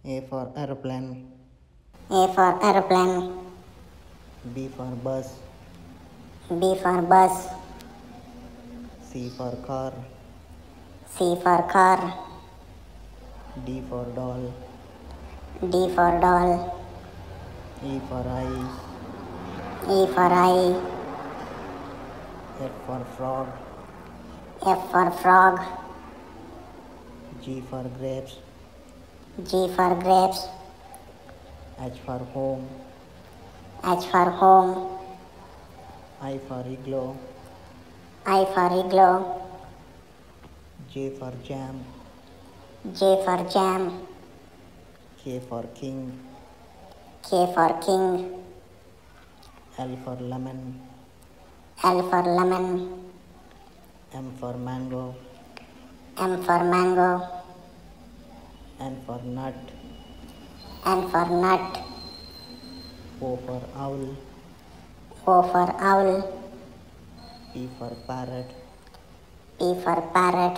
A for aeroplane. A for aeroplane. B for bus. B for bus. C for car. C for car. D for doll. D for doll. E for eye. E for eye. F for frog. F for frog. G for grapes. G for grapes. H for home. H for home. I for igloo. I for igloo. J for jam. J for jam. K for king. K for king. L for lemon. L for lemon. M for mango. M for mango. N for nut. N for nut. O for owl. O for owl. P for parrot. P for parrot.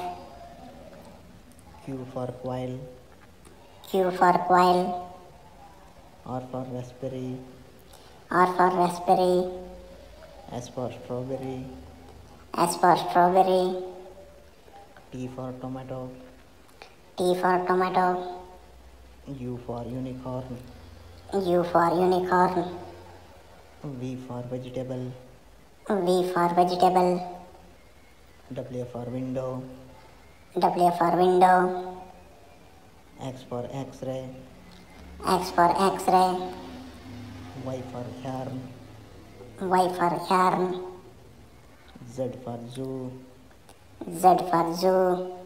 Q for quail. Q for quail. R for raspberry. R for raspberry. S for strawberry. S for strawberry. T for tomato. T for tomato. U for unicorn. U for unicorn. V for vegetable. V for vegetable. W for window. W for window. X for x-ray. X for x-ray. Y for yarn. Y for yarn. Z for zoo. Z for zoo.